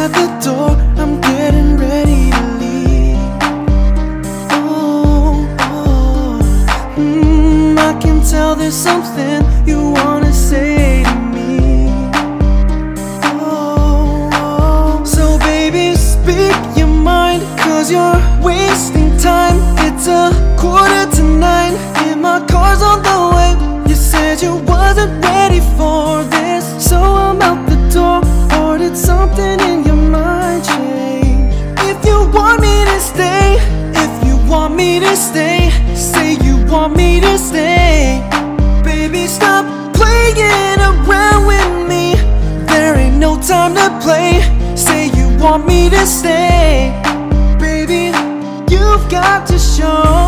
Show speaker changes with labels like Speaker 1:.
Speaker 1: at the door, I'm getting ready to leave. I can tell there's something you wanna say to me. So baby, speak your mind, 'cause you're wasting time. It's 8:45 and my car's on the way. You said you wasn't ready for this, so I'm out the door. Or did something in your mind change? If you want me to stay, if you want me to stay, say you want me to stay. Baby, stop playing around with me. There ain't no time to play. Say you want me to stay. Baby, you've got to show